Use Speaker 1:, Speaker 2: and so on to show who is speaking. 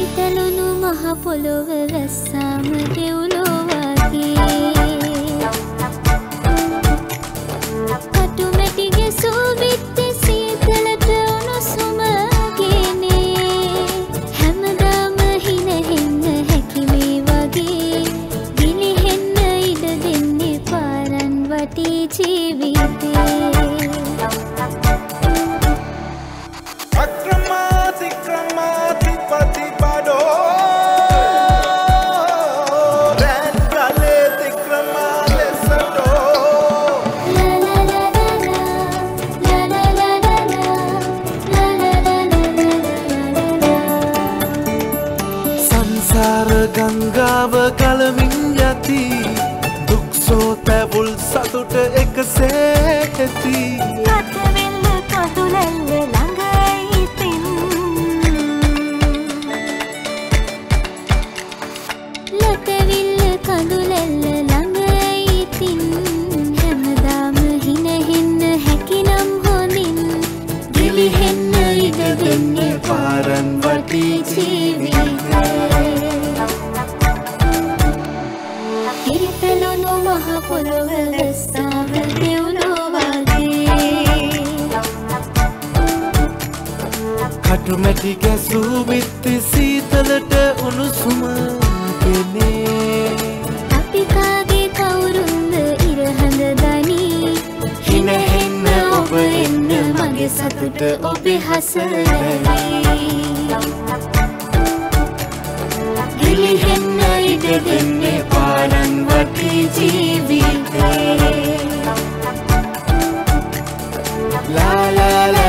Speaker 1: හිතලුණු මහ පොළොව වැස්සාම දෙව්ලෝ වගේ කටුමැටි ගැසූ බිත්තේ සීතලට උණුසුම ගේනේ හැමදාම හිනෙහෙන්න හැකි මේ වගේ ගිලිහෙන්න ඉඩ දෙන්නේ පාරන් වටී ජීවිතේ
Speaker 2: ගංගාව ගලමින් යති දුක් සෝතැවුල් සතුට එකසේ ඇති
Speaker 1: අතවෙල්ල කඳුලැල්ල ළඟ ඉතින් ලතවිල්ල කඳුලැල්ල ළඟ ඉතින් හැමදාම හිනෙහෙන්න හැකිනම් හොඳින් ගිලිහෙන්න ඉඩ දෙන්නේ
Speaker 2: පාරන් වටී ජීවිතේ
Speaker 1: හිතලුණු මහ පොළොව වැස්සාම දෙව්ලෝ වගේ
Speaker 2: කටුමැටි ගැසූ බිත්ති සීතලට උණුසුම ගෙනේ
Speaker 1: අපි කාගේ කවුරුන්ද ඉරහඳ දනී
Speaker 2: හිනෙහෙන්න ඔබ එන්න
Speaker 1: මගේ සතුට ඔබේ හසරයි
Speaker 2: ගිලිහෙන්න ඉඩ දෙන්නේ පාරන් වටී ජීවිතේ ලා ලා